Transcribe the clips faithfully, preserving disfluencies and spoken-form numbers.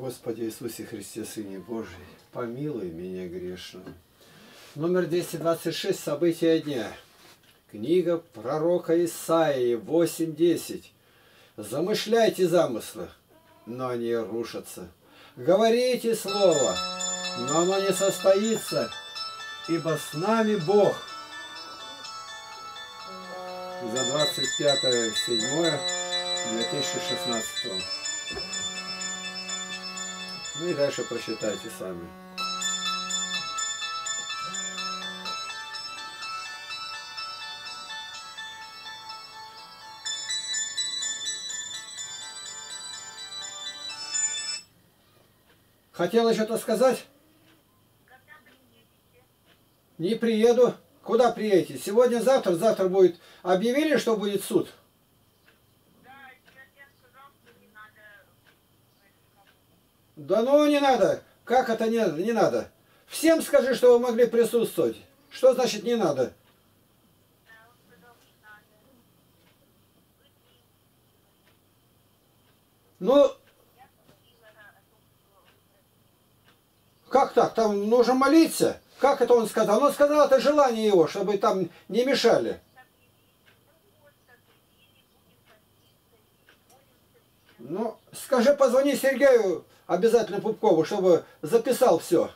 Господи Иисусе Христе, Сыне Божий, помилуй меня грешного. Номер двести двадцать шесть. События дня. Книга пророка Исаии восемь десять. Замышляйте замыслы, но они рушатся. Говорите слово, но оно не состоится, ибо с нами Бог. За двадцать пятое седьмое две тысячи шестнадцатого. Ну и дальше прочитайте сами. Хотела что-то сказать? Не приеду. Куда приедете? Сегодня, завтра, завтра будет. Объявили, что будет суд? Да ну не надо. Как это не, не надо? Всем скажи, что вы могли присутствовать. Что значит не надо? Ну, как так? Там нужно молиться. Как это он сказал? Он сказал, это желание его, чтобы там не мешали. Ну, скажи, позвони Сергею обязательно Пупкову, чтобы записал все.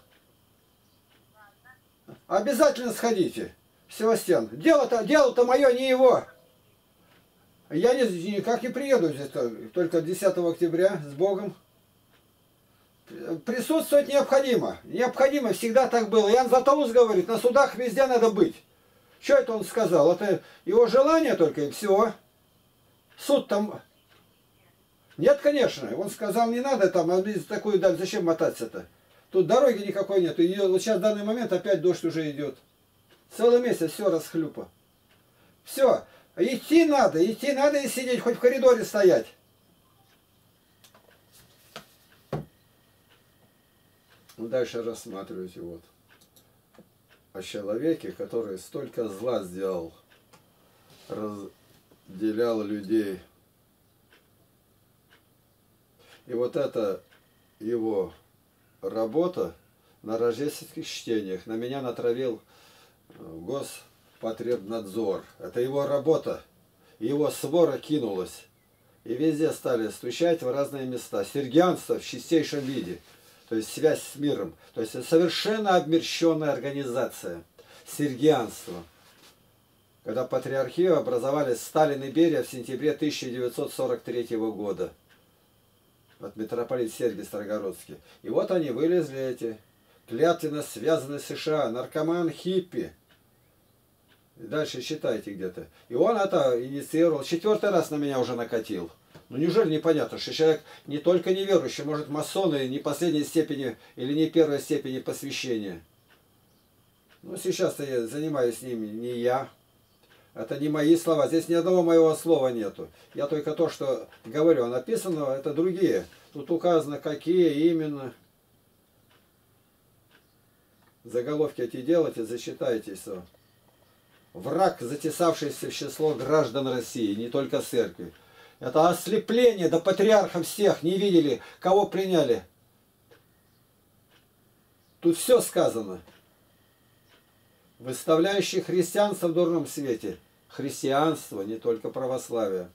Обязательно сходите, Севастьян. Дело-то дело-то мое, не его. Я не, никак не приеду здесь, только десятого октября с Богом. Присутствовать необходимо. Необходимо, всегда так было. Ян Златоуст говорит, на судах везде надо быть. Что это он сказал? Это его желание только, и все. Суд там... Нет, конечно. Он сказал, не надо там, а такую даль, зачем мотаться-то? Тут дороги никакой нет. И вот сейчас в данный момент опять дождь уже идет. Целый месяц все расхлюпа. Все. Идти надо, идти надо и сидеть, хоть в коридоре стоять. Ну, дальше рассматривайте вот. О человеке, который столько зла сделал, разделял людей. И вот это его работа на рождественских чтениях на меня натравил Господребнадзор. Это его работа. Его свора кинулась. И везде стали стучать в разные места. Сергианство в чистейшем виде. То есть связь с миром. То есть это совершенно обмерщенная организация. Сергианство. Когда патриархию образовали Сталин и Берия в сентябре тысяча девятьсот сорок третьего года. От митрополит Сергий Строгородский. И вот они вылезли эти, клятвенно связанные с США, наркоман хиппи. И дальше читайте где-то. И он это инициировал. Четвертый раз на меня уже накатил. Ну неужели непонятно, что человек не только неверующий, может масоны не последней степени или не первой степени посвящения. Ну сейчас-то я занимаюсь ними не я. Это не мои слова. Здесь ни одного моего слова нету. Я только то, что говорю. А написано, это другие. Тут указано, какие именно. Заголовки эти делайте, зачитайте все. Враг, затесавшийся в число граждан России, не только церкви. Это ослепление до патриархов всех. Не видели, кого приняли. Тут все сказано. Выставляющий христианство в дурном свете. Христианство, не только православие.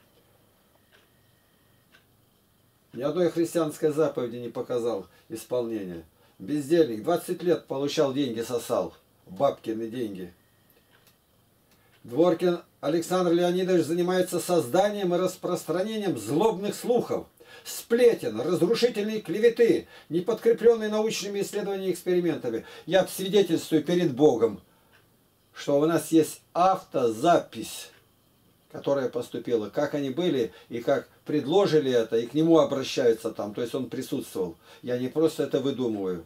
Ни одной христианской заповеди не показал исполнения. Бездельник. двадцать лет получал деньги, сосал. Бабкины деньги. Дворкин Александр Леонидович занимается созданием и распространением злобных слухов, сплетен, разрушительной клеветы, не подкрепленной научными исследованиями и экспериментами. Я свидетельствую перед Богом, что у нас есть автозапись, которая поступила, как они были и как предложили это, и к нему обращаются там, то есть он присутствовал. Я не просто это выдумываю.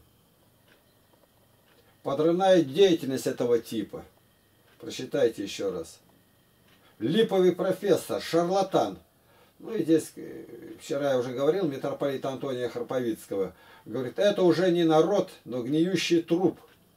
Подрывная деятельность этого типа. Прочитайте еще раз. Липовый профессор, шарлатан. Ну и здесь, вчера я уже говорил, митрополита Антония Харповицкого, говорит, это уже не народ, но гниющий труп,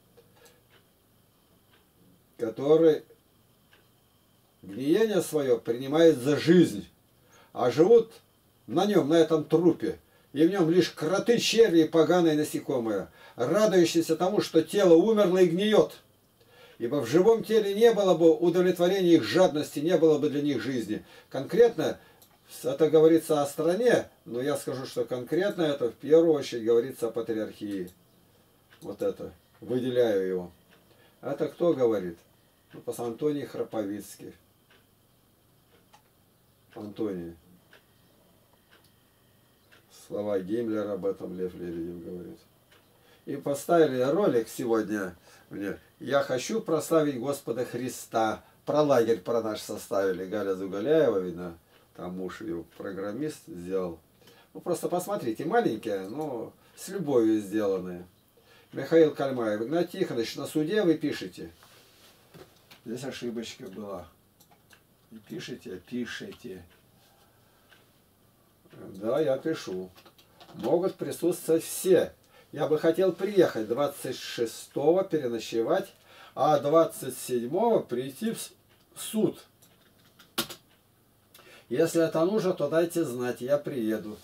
который гниение свое принимает за жизнь, а живут на нем, на этом трупе. и в нем лишь кроты, черви и поганые насекомые, радующиеся тому, что тело умерло и гниет. Ибо в живом теле не было бы удовлетворения их жадности, не было бы для них жизни. Конкретно это говорится о стране, но я скажу, что конкретно это в первую очередь говорится о патриархии. Вот это. Выделяю его. Это кто говорит? Ну, пос Антоний Храповицкий. Антоний. Слова Гиммлера об этом Лев Лебедев говорит. И поставили ролик сегодня мне. Я хочу прославить Господа Христа. Про лагерь про наш составили. Галя Зугаляева, видно, там муж ее программист сделал. Ну просто посмотрите, маленькие, но с любовью сделанные. Михаил Кальмаев. Игнатий Тихонович, на суде вы пишете. Здесь ошибочка была. И пишите, пишите. Да, я пишу. Могут присутствовать все. Я бы хотел приехать двадцать шестого переночевать, а двадцать седьмого прийти в суд. Если это нужно, то дайте знать, я приеду.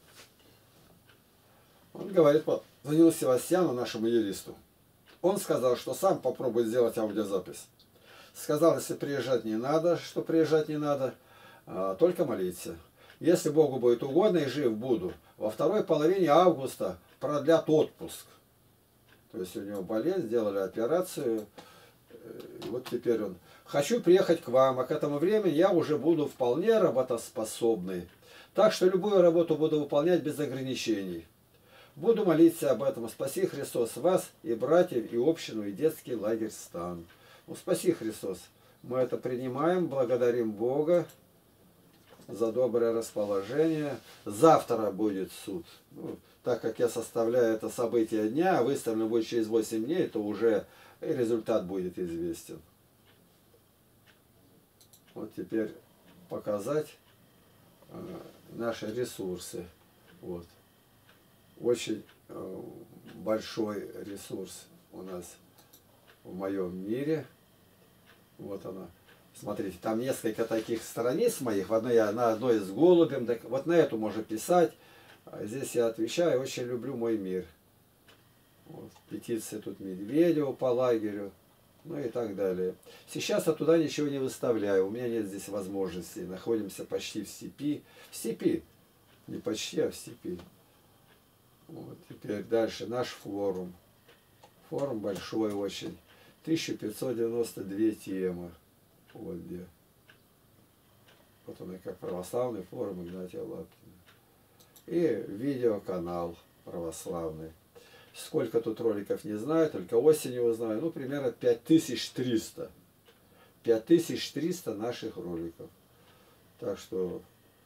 Он говорит, вот, звонил Севастьяну, нашему юристу. Он сказал, что сам попробует сделать аудиозапись. Сказал, если приезжать не надо, что приезжать не надо, а, только молиться. Если Богу будет угодно и жив буду, во второй половине августа продлят отпуск. То есть у него болезнь, сделали операцию. И вот теперь он... Хочу приехать к вам, а к этому времени я уже буду вполне работоспособный. Так что любую работу буду выполнять без ограничений. Буду молиться об этом. Спаси Христос вас и братьев, и общину, и детский лагерь стан. Ну, спаси Христос. Мы это принимаем, благодарим Бога за доброе расположение. Завтра будет суд. Ну, так как я составляю это событие дня, а выставлено будет через восемь дней, то уже результат будет известен. Вот теперь показать э, наши ресурсы. Вот. Очень э, большой ресурс у нас в моем мире. Вот она. Смотрите, там несколько таких страниц моих. В одной я на одной с голубем. Так вот на эту можно писать. А здесь я отвечаю, очень люблю мой мир. Вот. Петиция тут Медведева по лагерю. Ну и так далее. Сейчас я туда ничего не выставляю. У меня нет здесь возможностей. Находимся почти в степи. В степи. Не почти, а в степи. Вот. Теперь дальше наш форум. Форум большой очень. тысяча пятьсот девяносто две темы. Вот где. Вот он и как православный форум Игнатия Лапкина. И видеоканал православный. Сколько тут роликов не знаю, только осенью узнаю. Ну, примерно пять тысяч триста. пять тысяч триста наших роликов. Так что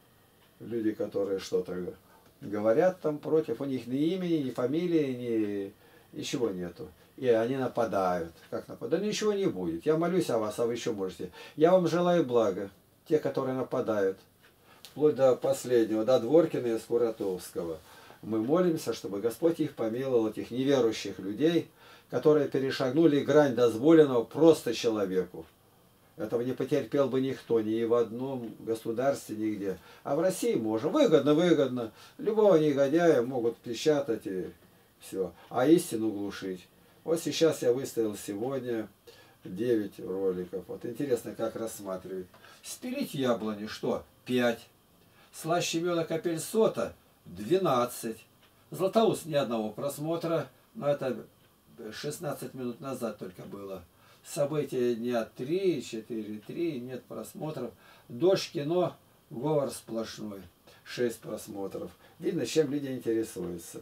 люди, которые что-то говорят там против, у них ни имени, ни фамилии, ни ничего нету. И они нападают. Как нападают? Да ничего не будет. Я молюсь о вас, а вы еще можете. Я вам желаю блага. Те, которые нападают. Вплоть до последнего, до Дворкина и Скуратовского. Мы молимся, чтобы Господь их помиловал, этих неверующих людей, которые перешагнули грань дозволенного просто человеку. Этого не потерпел бы никто, ни в одном государстве, нигде. А в России можно. Выгодно, выгодно. Любого негодяя могут печатать и все. А истину глушить. Вот сейчас я выставил сегодня девять роликов. Вот интересно, как рассматривать. Спилить яблони, что? пять. Слаще меда капель сота двенадцать. Златоуст ни одного просмотра. Но это шестнадцать минут назад только было. События дня три, четыре, три, нет просмотров. Дождь, кино, говор сплошной. шесть просмотров. Видно, чем люди интересуются.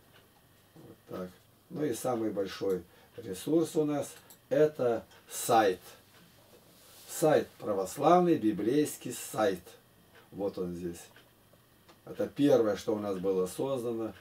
Вот так. Ну и самый большой ресурс у нас это сайт. Сайт православный, библейский сайт. Вот он здесь. Это первое, что у нас было создано.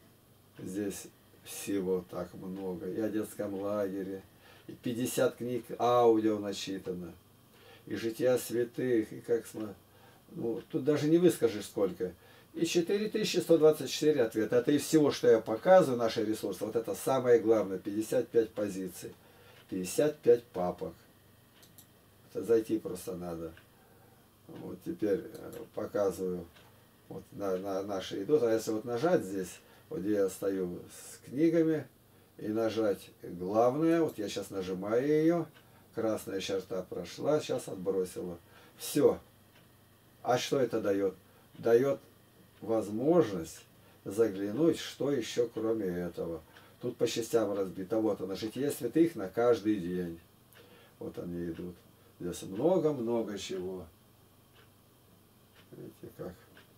Здесь всего так много. И о детском лагере. И пятьдесят книг аудио начитано. И жития святых. И как ну, тут даже не выскажешь сколько. И четыре тысячи сто двадцать четыре ответа. Это из всего, что я показываю, наши ресурсы. Вот это самое главное. пятьдесят пять позиций. пятьдесят пять папок. Это зайти просто надо. Вот теперь показываю Вот на, на, наши идут. А если вот нажать здесь, вот где я стою с книгами, и нажать главное, вот я сейчас нажимаю ее, красная черта прошла, сейчас отбросила. Все. А что это дает? Дает возможность заглянуть, что еще кроме этого. Тут по частям разбито. Вот оно, житие святых на каждый день. Вот они идут. Здесь много-много чего. Видите как?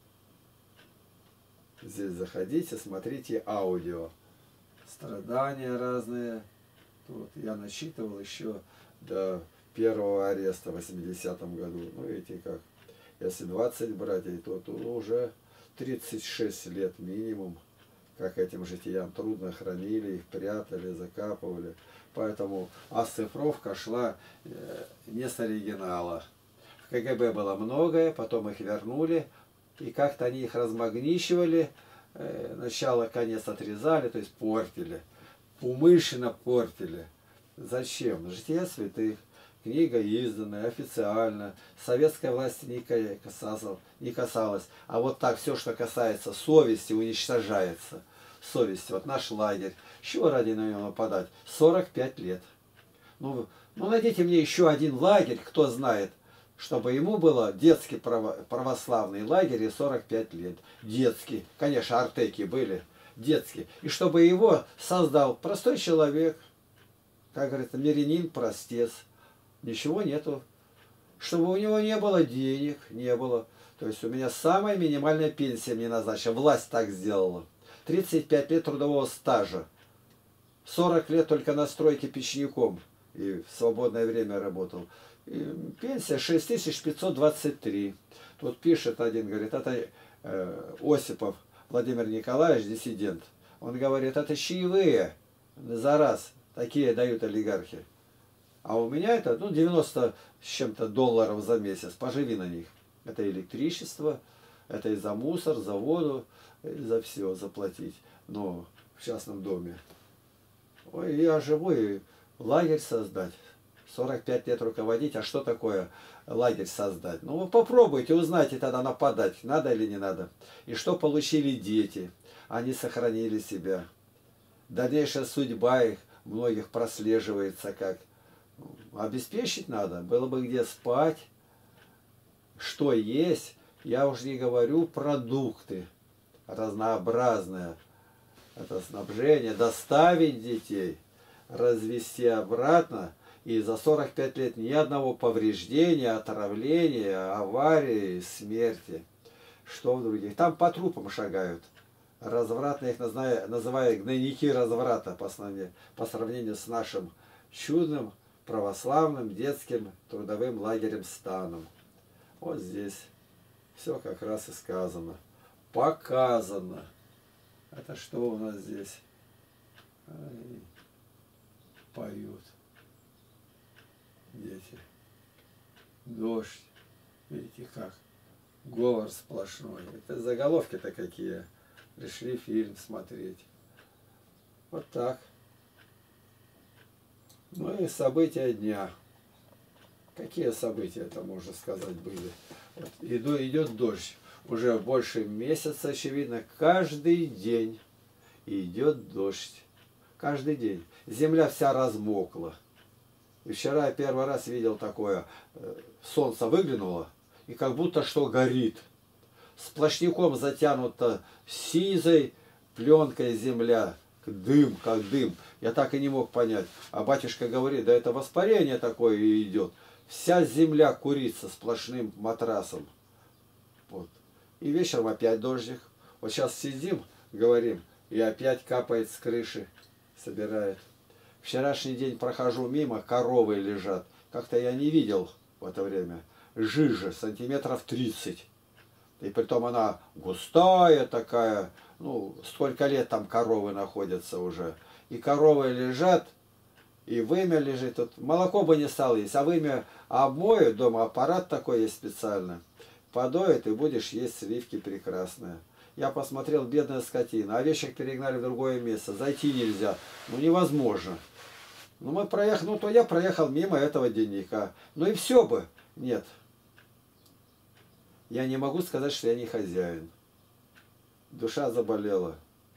Здесь заходите, смотрите аудио. Страдания разные. Тут я насчитывал еще до первого ареста в восьмидесятом году. Ну, видите как. Если двадцать братьев, то, то уже тридцать шесть лет минимум, как этим житиям трудно хранили, их прятали, закапывали. Поэтому оцифровка шла не с оригинала. В КГБ было многое, потом их вернули, и как-то они их размагничивали, начало, конец отрезали, то есть портили. Умышленно портили. Зачем? Жития святых. Книга изданная, официально. Советская власть не касалась, не касалась. А вот так все, что касается совести, уничтожается. Совесть. Вот наш лагерь. С чего ради на него нападать? сорок пять лет. Ну, ну найдите мне еще один лагерь, кто знает, чтобы ему было детский право, православный лагерь и сорок пять лет. Детский. Конечно, артеки были. Детский. И чтобы его создал простой человек. Как говорится, мирянин, простец. Ничего нету. Чтобы у него не было денег, не было. То есть у меня самая минимальная пенсия мне назначена. Власть так сделала. тридцать пять лет трудового стажа. сорок лет только на стройке печником. И в свободное время работал. И пенсия шесть тысяч пятьсот двадцать три. Тут пишет один, говорит, это э, Осипов Владимир Николаевич, диссидент. Он говорит, это чаевые за раз. Такие дают олигархи. А у меня это, ну, девяносто с чем-то долларов за месяц. Поживи на них. Это электричество, это и за мусор, за воду, и за все заплатить. Но в частном доме. Ой, я живу и лагерь создать. сорок пять лет руководить. А что такое лагерь создать? Ну, вы попробуйте, узнайте тогда нападать, надо или не надо. И что получили дети? Они сохранили себя. Дальнейшая судьба их многих прослеживается как. Обеспечить надо, было бы где спать, что есть. Я уже не говорю продукты разнообразные, это снабжение, доставить детей, развести обратно, и за сорок пять лет ни одного повреждения, отравления, аварии, смерти. Что в других? Там по трупам шагают. Развратно их называют гнойники разврата по сравнению, по сравнению с нашим чудным православным детским трудовым лагерем станом. Вот здесь все как раз и сказано. Показано. Это что у нас здесь? Ай, поют дети. Дождь. Видите как? Говор сплошной. Это заголовки-то какие. Пришли фильм смотреть. Вот так. Ну и события дня. Какие события это, можно сказать, были? Вот, иду, идет дождь. Уже больше месяца, очевидно, каждый день идет дождь. Каждый день. Земля вся размокла. И вчера я первый раз видел такое. Солнце выглянуло, и как будто что горит. Сплошняком затянута сизой пленкой земля. Дым, как дым. Я так и не мог понять. А батюшка говорит, да это воспарение такое и идет. Вся земля курится сплошным матрасом. Вот. И вечером опять дождик. Вот сейчас сидим, говорим, и опять капает с крыши, собирает. Вчерашний день прохожу мимо, коровы лежат. Как-то я не видел в это время. Жижа, сантиметров тридцать. И притом она густая такая. Ну, сколько лет там коровы находятся уже. И коровы лежат, и вымя лежит. Тут молоко бы не стало есть, а вымя обмоют, дома аппарат такой есть специально. Подоет, и будешь есть сливки прекрасные. Я посмотрел, бедная скотина. Овечек перегнали в другое место. Зайти нельзя. Ну, невозможно. Ну, мы проехали, ну, то я проехал мимо этого денника. Ну, и все бы. Нет. Я не могу сказать, что я не хозяин. душа заболела.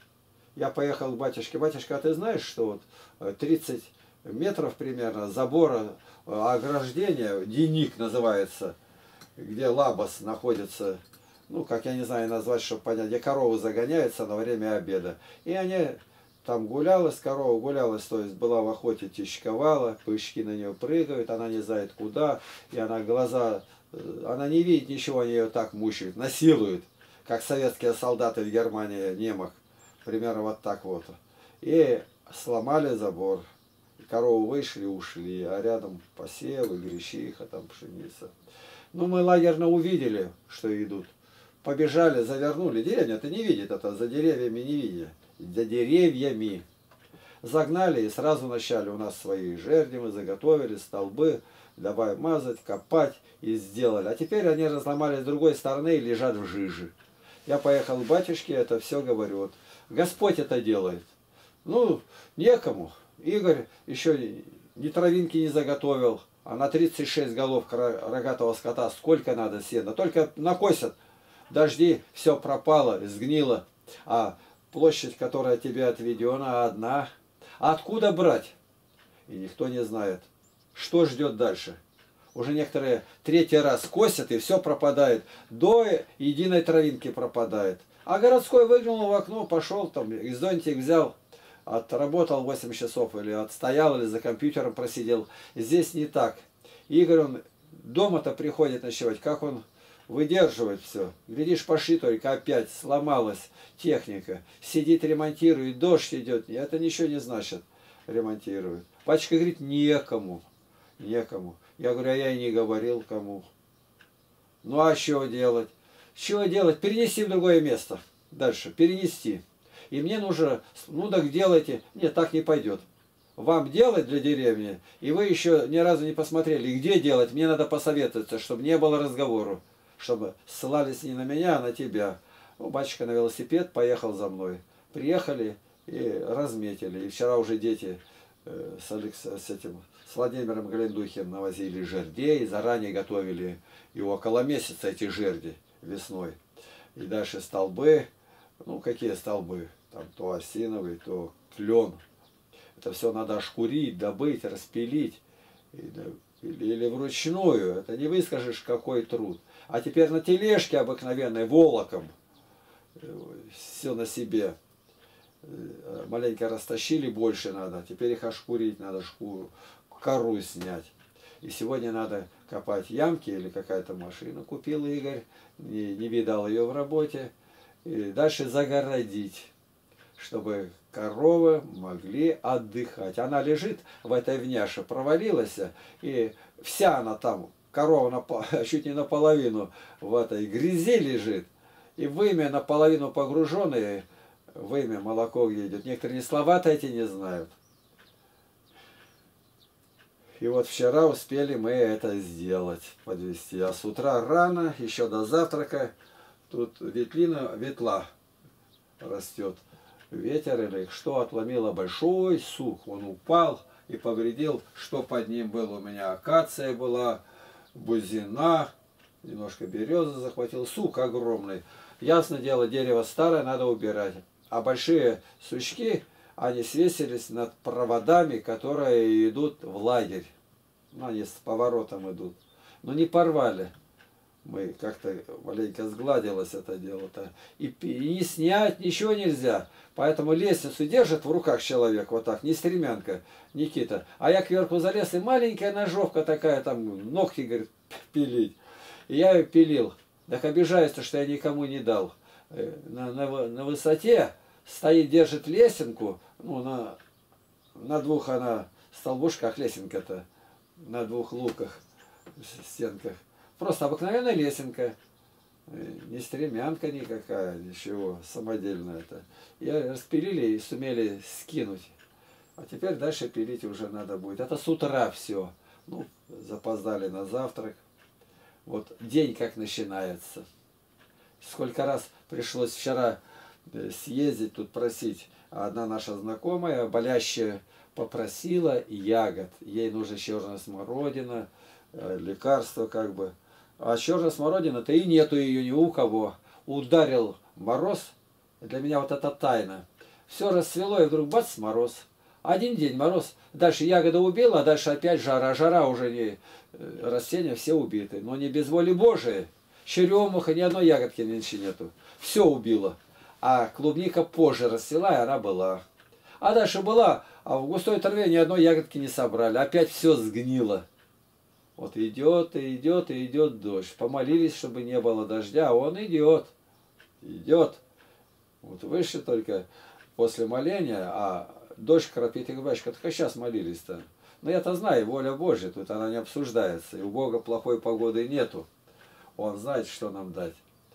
Я поехал к батюшке. Батюшка, а ты знаешь, что вот тридцать метров примерно забора, ограждения, Деник называется, где Лабос находится, ну, как я не знаю назвать, чтобы понять, где коровы загоняются на время обеда. И они, там гулялась корова, гулялась, то есть была в охоте, тичковала, пычки на нее прыгают, она не знает куда, и она глаза, она не видит ничего, они ее так мучают, насилуют, как советские солдаты в Германии, немок, примерно вот так вот. И сломали забор. Коровы вышли, ушли, а рядом посевы, гречиха, там пшеница. Ну, мы лагерно увидели, что идут. Побежали, завернули. Деревня-то не видит это, за деревьями не видит. За деревьями. Загнали и сразу начали. У нас свои жерди, мы заготовили, столбы. Давай мазать, копать и сделали. А теперь они разломали с другой стороны и лежат в жиже. Я поехал к батюшке, это все говорю. Вот, Господь это делает. Ну, некому. Игорь еще ни травинки не заготовил, а на тридцать шесть голов рогатого скота сколько надо сена. Только накосят, дожди, все пропало, сгнило. А площадь, которая тебе отведена, одна. А откуда брать? И никто не знает. Что ждет дальше? Уже некоторые третий раз косят, и все пропадает. До единой травинки пропадает. А городской выглянул в окно, пошел там, и зонтик взял. Отработал восемь часов, или отстоял, или за компьютером просидел. Здесь не так. Игорь, он дома-то приходит ночевать, как он выдерживает все. Глядишь, пошли только опять, сломалась техника. Сидит, ремонтирует, дождь идет. Это ничего не значит, ремонтирует. Батюшка говорит, некому, некому. Я говорю, а я и не говорил кому. Ну а что делать? Что делать? Перенести в другое место. Дальше, перенести. И мне нужно, ну так делайте. Нет, так не пойдет. Вам делать для деревни, и вы еще ни разу не посмотрели, где делать. Мне надо посоветоваться, чтобы не было разговору. Чтобы ссылались не на меня, а на тебя. Ну, батюшка на велосипед поехал за мной. Приехали и разметили. И вчера уже дети э, с, Алекс, с, этим, с Владимиром Галендухиным навозили жердей, заранее готовили. И около месяца эти жерди весной. И дальше столбы. Ну, какие столбы? Там то осиновый, то клен. Это все надо ошкурить, добыть, распилить. Или, или вручную. Это не выскажешь, какой труд. А теперь на тележке обыкновенной, волоком. Все на себе. Маленько растащили, больше надо. Теперь их ошкурить надо, шкуру, кору снять. И сегодня надо копать ямки или какая-то машина. Купил Игорь, не, не видал ее в работе. И дальше загородить, чтобы коровы могли отдыхать. Она лежит в этой вняше, провалилась, и вся она там, корова на, чуть не наполовину в этой грязи лежит, и вымя наполовину погруженное, вымя молоко едет. Некоторые слова-то эти не знают. И вот вчера успели мы это сделать, подвести. А с утра рано, еще до завтрака, тут ветлина, ветла растет. Ветер или что отломило большой сук. Он упал и повредил, что под ним было. У меня акация была, бузина, немножко березы захватил. Сук огромный. Ясно дело, дерево старое, надо убирать. А большие сучки, они свесились над проводами, которые идут в лагерь. Ну, они с поворотом идут. Но не порвали. Мы как-то маленько сгладилось это дело-то. И, и не снять, ничего нельзя. Поэтому лестницу держит в руках человек, вот так, не стремянка, Никита. А я кверху залез, и маленькая ножовка такая, там, ногти, говорит, пилить. И я ее пилил. Так обижается, что я никому не дал. На, на, на высоте стоит, держит лесенку, ну, на, на двух она, столбушках лесенка-то, на двух луках, стенках. Просто обыкновенная лесенка, не стремянка никакая, ничего, самодельная это. И распилили и сумели скинуть. А теперь дальше пилить уже надо будет. Это с утра все. Ну, запоздали на завтрак. Вот день как начинается. Сколько раз пришлось вчера съездить, тут просить. Одна наша знакомая, болящая, попросила ягод. Ей нужна черная смородина, лекарство как бы. А черная смородина-то и нету ее ни у кого. Ударил мороз, Для меня вот это тайна. Все расцвело, и вдруг бац, мороз. Один день мороз, дальше ягода убила, а дальше опять жара. Жара уже не... Растения все убиты. Но не без воли Божией. Черемуха, ни одной ягодки меньше нету. Все убило. А клубника позже расцвела, и она была. А дальше была, а в густой траве ни одной ягодки не собрали. Опять все сгнило. Вот идет, и идет, и идет дождь. Помолились, чтобы не было дождя, а он идет. Идет. Вот вышли только после моления, а дождь крапит, и говоришь, только сейчас молились-то. Но я-то знаю, воля Божья, тут она не обсуждается. И у Бога плохой погоды нету. Он знает, что нам дать.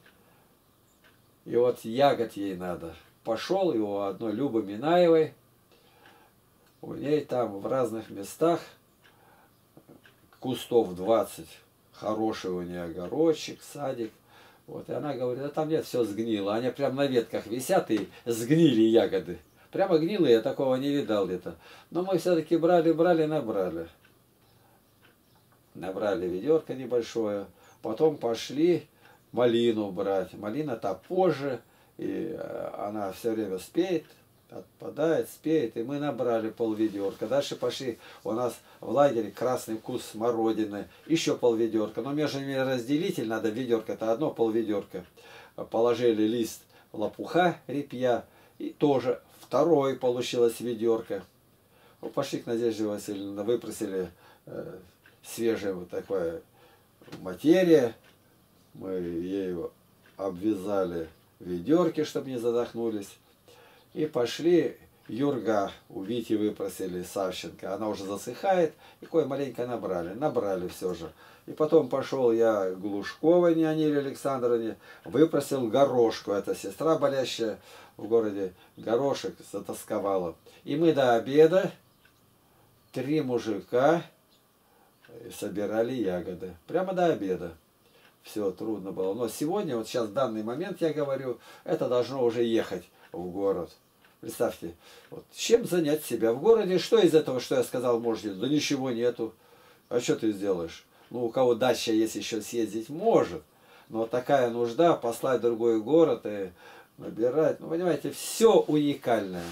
И вот ягод ей надо. Пошел его одной Любы Минаевой. У ней там в разных местах кустов двадцать. Хороший у нее огородчик, садик. Вот, и она говорит, а там нет, все сгнило. Они прям на ветках висят и сгнили ягоды. Прямо гнилые, я такого не видал где-то. Но мы все-таки брали, брали, набрали. Набрали ведерко небольшое. Потом пошли малину брать. Малина-то позже. И она все время спеет, отпадает, спеет. И мы набрали полведерка. Дальше пошли. У нас в лагере красный вкус смородины. Еще полведерка. Но между ними разделитель надо. Ведерко это одно, полведерка. Положили лист лопуха, репья. И тоже второй получилось ведерко. Ну, пошли к Надежде Васильевне. Выпросили э, свежее вот такое материя. Мы ей обвязали ведерки, чтобы не задохнулись. И пошли юрга у Вити выпросили, Савченко. Она уже засыхает. И кое маленько набрали. Набрали все же. И потом пошел я к Глушковой Ниониле Александровне. Выпросил горошку. Это сестра болящая в городе. Горошек затасковала. И мы до обеда, три мужика, собирали ягоды. Прямо до обеда. Все трудно было. Но сегодня, вот сейчас в данный момент я говорю, это должно уже ехать в город. Представьте, вот, чем занять себя в городе? Что из этого, что я сказал, можете? Да ничего нету. А что ты сделаешь? Ну, у кого дача есть, еще съездить может. Но такая нужда послать в другой город и набирать. Ну, понимаете, все уникальное.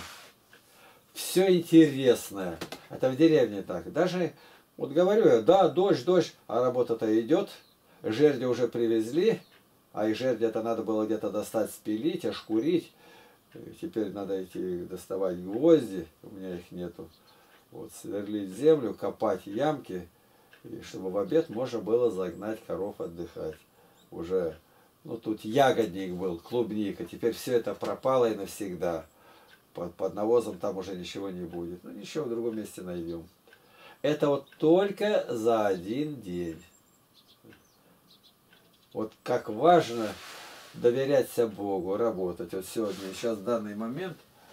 Все интересное. Это в деревне так. Даже, вот говорю я, да, дождь, дождь, а работа-то идет. Жерди уже привезли, а их жерди-то надо было где-то достать, спилить, ошкурить. Теперь надо идти доставать гвозди, у меня их нету. Вот, сверлить землю, копать ямки, и чтобы в обед можно было загнать коров отдыхать. Уже, ну тут ягодник был, клубника, теперь все это пропало и навсегда. Под, под навозом там уже ничего не будет. Ну ничего, в другом месте найдем. Это вот только за один день. Вот как важно доверяться Богу, работать. Вот сегодня, сейчас в данный момент,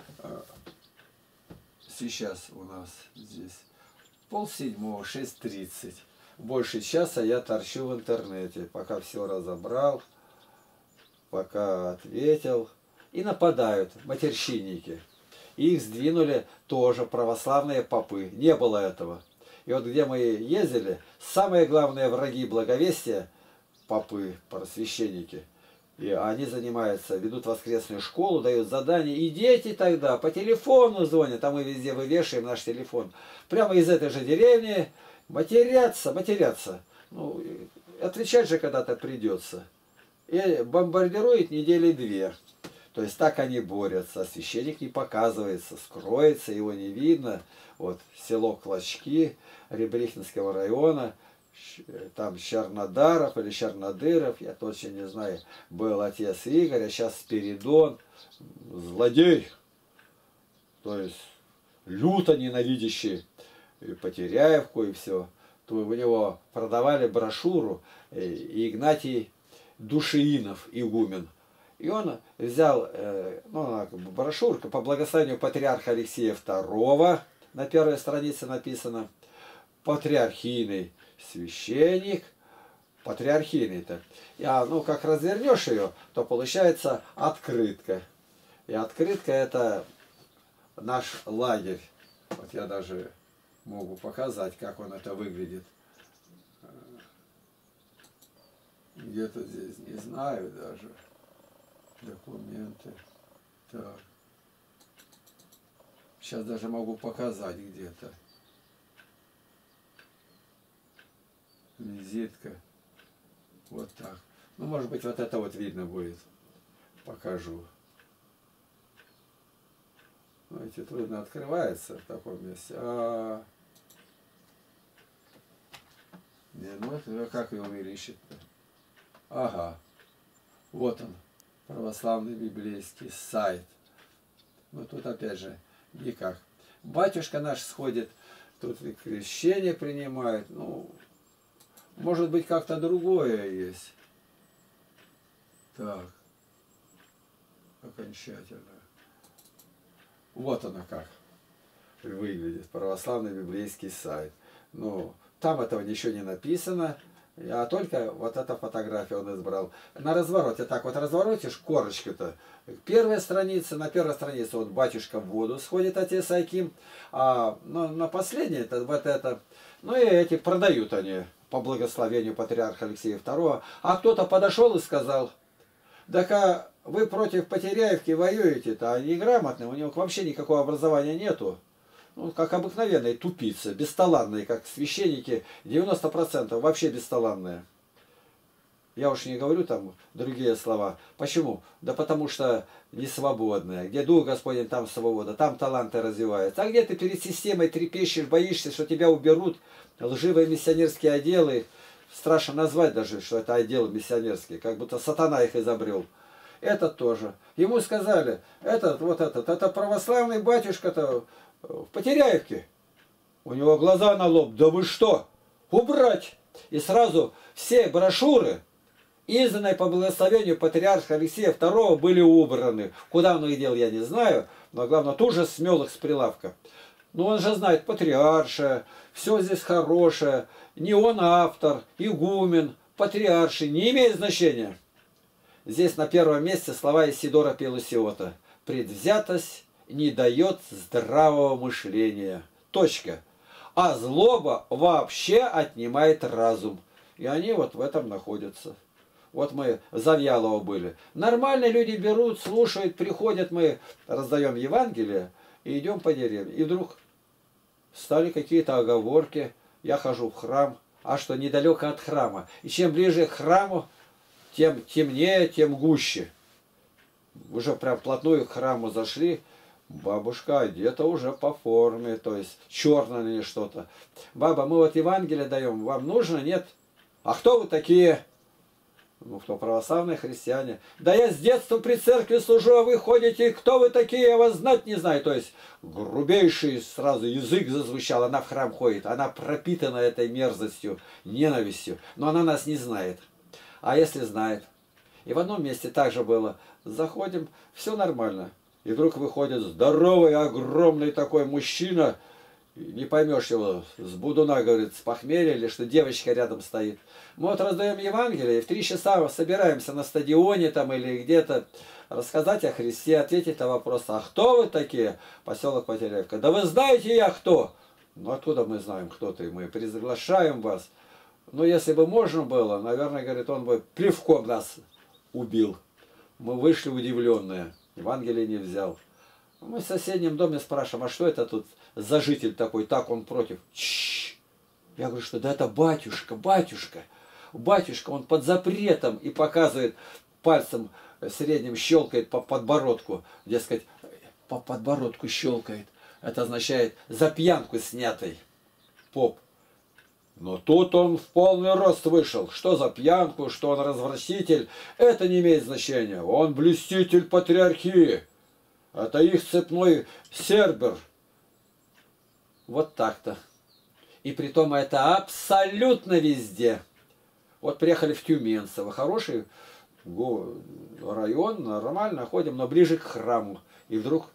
сейчас у нас здесь полседьмого, шесть тридцать. Больше часа я торчу в интернете, пока все разобрал, пока ответил. И нападают матерщинники. И их сдвинули тоже православные попы. Не было этого. И вот где мы ездили, самые главные враги благовестия — попы, просвященники. И они занимаются, ведут воскресную школу, дают задания. И дети тогда по телефону звонят, а мы везде вывешиваем наш телефон. Прямо из этой же деревни матерятся, матерятся. Ну, отвечать же когда-то придется. И бомбардирует недели две. То есть так они борются. Священник не показывается, скроется, его не видно. Вот село Клочки Ребрихинского района. Там Чернодаров или Чернодыров, я точно не знаю, был отец Игорь, а сейчас Спиридон, злодей, то есть люто ненавидящий Потеряевку и все. То у него продавали брошюру Игнатий Душеинов, игумен. И он взял ну, брошюрку по благословению патриарха Алексея второго, на первой странице написано, патриархийный священник, патриархийный-то. А ну как развернешь ее, то получается открытка. И открытка это наш лагерь. Вот я даже могу показать, как он это выглядит. Где-то здесь, не знаю даже. Документы. Так. Сейчас даже могу показать где-то. Визитка. Вот так. Ну, может быть, вот это вот видно будет. Покажу. Знаете, трудно открывается в таком месте. А... Не, ну, как его увеличить-то? Ага. Вот он. Православный библейский сайт. Ну, тут опять же никак. Батюшка наш сходит, тут и крещение принимает. Ну, может быть, как-то другое есть. Так. Окончательно. Вот оно как выглядит. Православный библейский сайт. Ну, там этого ничего не написано. А только вот эта фотография он избрал. На развороте, так вот разворотишь корочку-то. Первая страница, на первой странице вот батюшка в воду сходит, отец Аким. А на, на последней, это, вот это, ну и эти продают они по благословению патриарха Алексея второго. А кто-то подошел и сказал, так а вы против Потеряевки воюете-то, а неграмотный, у него вообще никакого образования нету. Ну, как обыкновенные тупицы, бесталанные, как священники, девяносто процентов вообще бесталанные. Я уж не говорю там другие слова. Почему? Да потому что не свободные. Где Дух Господень, там свобода, там таланты развиваются. А где ты перед системой трепещешь, боишься, что тебя уберут, лживые миссионерские отделы, страшно назвать даже, что это отделы миссионерские, как будто сатана их изобрел. Этот тоже. Ему сказали, этот, вот этот, это православный батюшка-то, в Потеряевке. У него глаза на лоб. Да вы что? Убрать! И сразу все брошюры, изданные по благословению патриарха Алексея второго, были убраны. Куда он их дел, я не знаю. Но главное, тоже смел их с прилавка. Но он же знает, патриарша, все здесь хорошее. Не он автор, игумен, патриарши. Не имеет значения. Здесь на первом месте слова Исидора Пелусиота. Предвзятость не дает здравого мышления. Точка. А злоба вообще отнимает разум. И они вот в этом находятся. Вот мы в Завьялово были. Нормальные люди берут, слушают, приходят, мы раздаем Евангелие и идем по деревне. И вдруг стали какие-то оговорки. Я хожу в храм. А что, недалеко от храма. И чем ближе к храму, тем темнее, тем гуще. Уже прям вплотную к храму зашли. Бабушка одета уже по форме, то есть черное или что-то. Баба, мы вот Евангелие даем, вам нужно, нет? А кто вы такие? Ну, кто православные христиане. Да я с детства при церкви служу, а вы ходите, кто вы такие, я вас знать не знаю. То есть грубейший сразу язык зазвучал, она в храм ходит, она пропитана этой мерзостью, ненавистью, но она нас не знает. А если знает? И в одном месте также было, заходим, все нормально. И вдруг выходит здоровый, огромный такой мужчина, не поймешь его, с будуна, говорит, с похмелья, или что девочка рядом стоит. Мы вот раздаем Евангелие, и в три часа собираемся на стадионе там или где-то рассказать о Христе, ответить на вопрос, а кто вы такие? Поселок Потеряевка. Да вы знаете я кто? Ну откуда мы знаем, кто ты? Мы приглашаем вас. Но если бы можно было, наверное, говорит, он бы плевком нас убил. Мы вышли удивленные. Евангелие не взял. Мы в соседнем доме спрашиваем, а что это тут за житель такой? Так он против. Чш! Я говорю, что да это батюшка, батюшка. Батюшка, он под запретом и показывает пальцем средним, щелкает по подбородку. Дескать, по подбородку щелкает. Это означает за пьянку снятый поп. Но тут он в полный рост вышел. Что за пьянку, что он развратитель, это не имеет значения. Он блюститель патриархии. Это их цепной сербер. Вот так-то. И притом это абсолютно везде. Вот приехали в Тюменцево. Хороший район, нормально ходим, но ближе к храму. И вдруг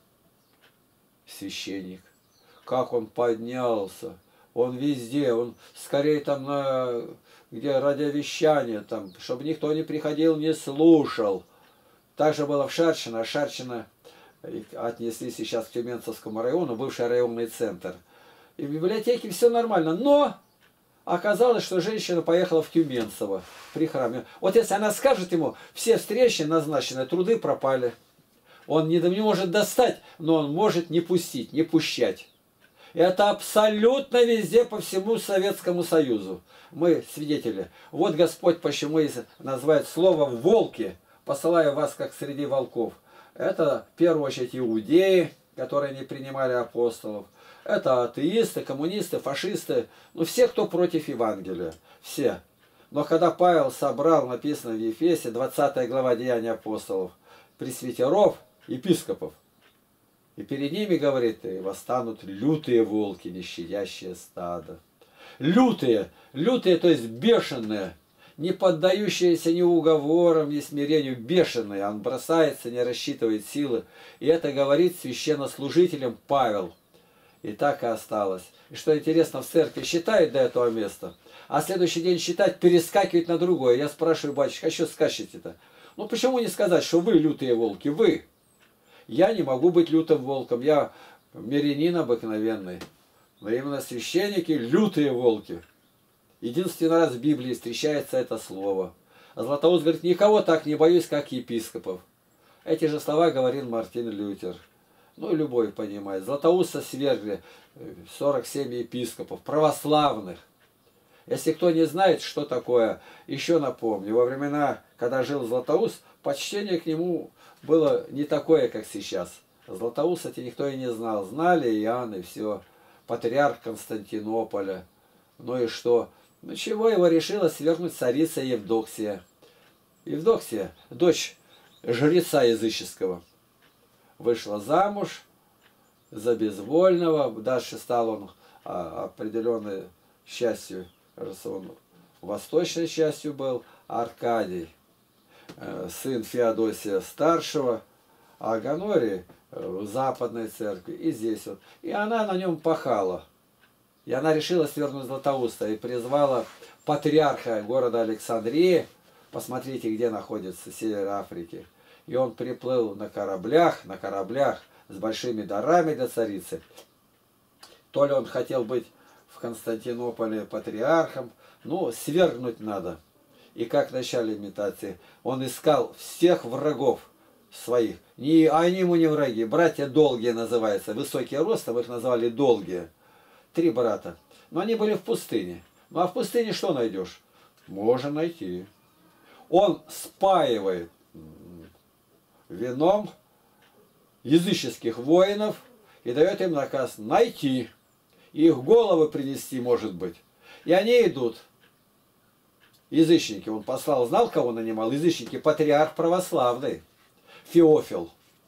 священник. Как он поднялся. Он везде, он скорее там на где радиовещание, там, чтобы никто не приходил, не слушал. Так же было в Шарчино. Шарчино отнесли сейчас к Тюменцевскому району, бывший районный центр. И в библиотеке все нормально, но оказалось, что женщина поехала в Тюменцево при храме. Вот если она скажет ему, все встречи назначенные, труды пропали. Он не, не может достать, но он может не пустить, не пущать. Это абсолютно везде, по всему Советскому Союзу. Мы свидетели. Вот Господь почему и называет слово «волки», посылая вас как среди волков. Это, в первую очередь, иудеи, которые не принимали апостолов. Это атеисты, коммунисты, фашисты. Ну, все, кто против Евангелия. Все. Но когда Павел собрал, написано в Ефесе, двадцатая глава Деяния апостолов, пресвитеров, епископов, и перед ними, говорит, и восстанут лютые волки, не щадящие стадо. Лютые, лютые, то есть бешеные, не поддающиеся ни уговорам, ни смирению, бешеные. Он бросается, не рассчитывает силы. И это говорит священнослужителям Павел. И так и осталось. И что интересно, в церкви считают до этого места, а следующий день считать перескакивает на другое. Я спрашиваю, батюшка, а что скачете-то? Ну почему не сказать, что вы лютые волки, вы? Я не могу быть лютым волком, я мирянин обыкновенный. Но именно священники лютые волки. Единственный раз в Библии встречается это слово. А Златоуст говорит, никого так не боюсь, как епископов. Эти же слова говорил Мартин Лютер. Ну, любой понимает. Златоуста свергли сорок семь епископов, православных. Если кто не знает, что такое, еще напомню. Во времена, когда жил Златоуст, почтение к нему было не такое, как сейчас. Златоуст, кстати, никто и не знал. Знали Иоанн и все. Патриарх Константинополя. Ну и что? Ну чего его решила свергнуть царица Евдоксия. Евдоксия, дочь жреца языческого, вышла замуж за безвольного. Дальше стал он а, определенной счастью, он восточной счастью был, Аркадий, э, сын Феодосия старшего, а Гонорий в западной церкви, и здесь вот. И она на нем пахала. И она решила свергнуть Златоуста и призвала патриарха города Александрии. Посмотрите, где находится север Африки. И он приплыл на кораблях, на кораблях с большими дарами для царицы. То ли он хотел быть в Константинополе патриархом, ну, свергнуть надо. И как в начале имитации, он искал всех врагов своих. Не, они ему не враги, братья долгие называются, высокие ростом, их называли долгие. Три брата. Но они были в пустыне. Ну а в пустыне что найдешь? Можно найти. Он спаивает вином языческих воинов и дает им наказ найти. Их головы принести, может быть. И они идут. Язычники. Он послал, знал, кого нанимал? Язычники. Патриарх православный. Феофил.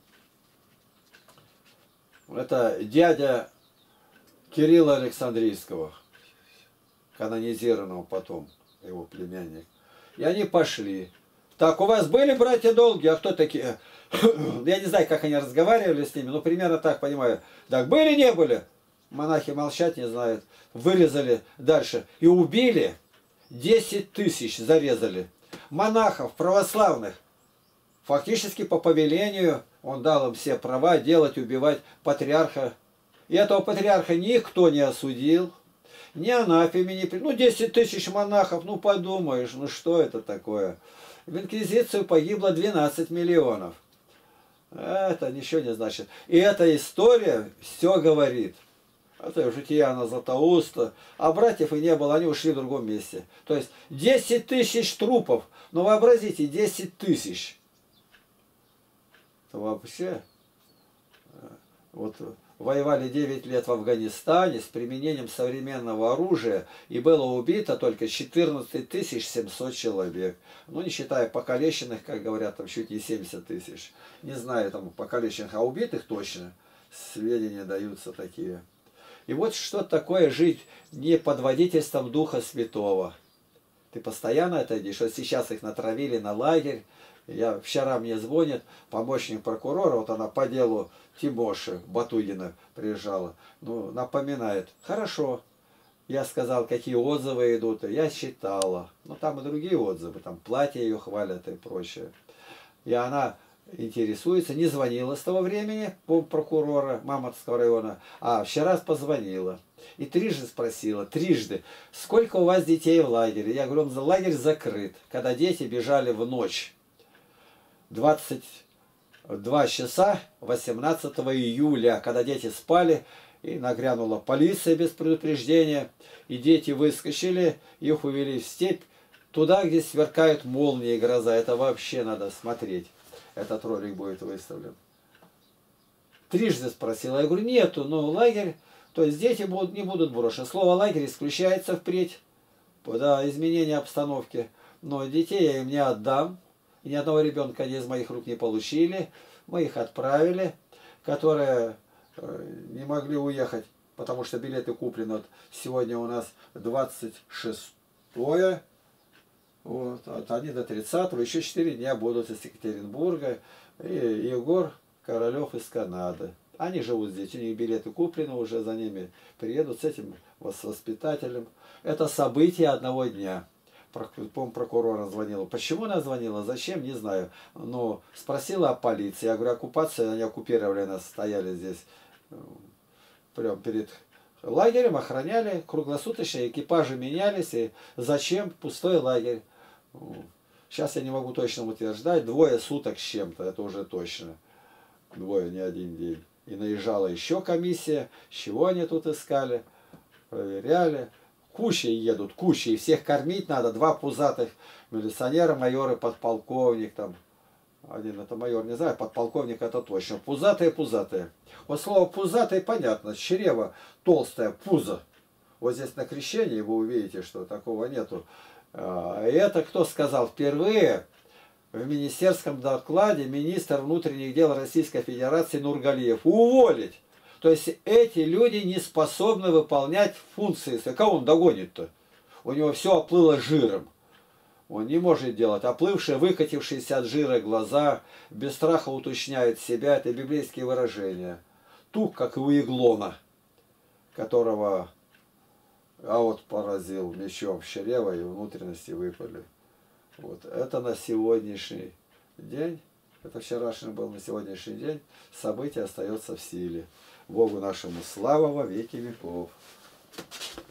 Это дядя Кирилла Александрийского, канонизированного потом, его племянник. И они пошли. Так, у вас были братья долгие? А кто такие? Я не знаю, как они разговаривали с ними, но примерно так понимаю. Так, были, не были? Монахи молчат, не знают. Вырезали дальше. И убили. десять тысяч зарезали. Монахов православных. Фактически по повелению он дал им все права делать, убивать патриарха. И этого патриарха никто не осудил, ни анафеме не... Ну, десять тысяч монахов, ну, подумаешь, ну, что это такое? В инквизицию погибло двенадцать миллионов. Это ничего не значит. И эта история все говорит. Это жития на Златоуста. А братьев и не было, они ушли в другом месте. То есть десять тысяч трупов. Ну, вообразите, десять тысяч. Это вообще... Вот... Воевали девять лет в Афганистане с применением современного оружия, и было убито только четырнадцать тысяч семьсот человек. Ну, не считая покалеченных, как говорят, там чуть не семьдесят тысяч. Не знаю, там покалеченных, а убитых точно. Сведения даются такие. И вот что такое жить не под водительством Духа Святого. Ты постоянно это видишь. Вот сейчас их натравили на лагерь. Я, вчера мне звонит помощник прокурора, вот она по делу Тимоши Батугина приезжала, ну, напоминает, хорошо, я сказал, какие отзывы идут, я считала, ну, там и другие отзывы, там платье ее хвалят и прочее. И она интересуется, не звонила с того времени прокурора Мамонтовского района, а вчера позвонила. И трижды спросила, трижды, сколько у вас детей в лагере? Я говорю, лагерь закрыт, когда дети бежали в ночь. двадцать два часа восемнадцатого июля, когда дети спали, и нагрянула полиция без предупреждения, и дети выскочили, их увели в степь, туда, где сверкают молнии и гроза. Это вообще надо смотреть. Этот ролик будет выставлен. Трижды спросила, я говорю, нету, но лагерь, то есть дети будут, не будут брошены. Слово лагерь исключается впредь, да, изменение обстановки, но детей я им не отдам. И ни одного ребенка они из моих рук не получили. Мы их отправили, которые не могли уехать, потому что билеты куплены. Вот сегодня у нас двадцать шестое. Вот, вот они до тридцатого. Еще четыре дня будут из Екатеринбурга. И Егор Королев из Канады. Они живут здесь, у них билеты куплены, уже за ними приедут с этим с воспитателем. Это событие одного дня. По-моему, прокурора звонила. Почему она звонила? Зачем? Не знаю. Но спросила о полиции. Я говорю, оккупация, они оккупировали нас, стояли здесь. Прям перед лагерем, охраняли круглосуточно, экипажи менялись. И зачем пустой лагерь? Сейчас я не могу точно утверждать. Двое суток с чем-то, это уже точно. Двое, не один день. И наезжала еще комиссия. С чего они тут искали? Проверяли. Кучей едут, кучей. Всех кормить надо. Два пузатых милиционера, майоры, подполковник. Там. Один это майор, не знаю, подполковник это точно. Пузатые, пузатые. Вот слово пузатые понятно. Чрево толстое, пузо. Вот здесь на крещении вы увидите, что такого нету. И это кто сказал? Впервые в министерском докладе министр внутренних дел Российской Федерации Нургалиев. Уволить! То есть эти люди не способны выполнять функции. Кого он догонит-то? У него все оплыло жиром. Он не может делать. Оплывшие, выкатившиеся от жира глаза, без страха уточняют себя. Это библейские выражения. Тук, как и у Иглона, которого а вот поразил мечом в чрево, и внутренности выпали. Вот. Это на сегодняшний день, это вчерашний был, на сегодняшний день событие остается в силе. Богу нашему слава во веки веков.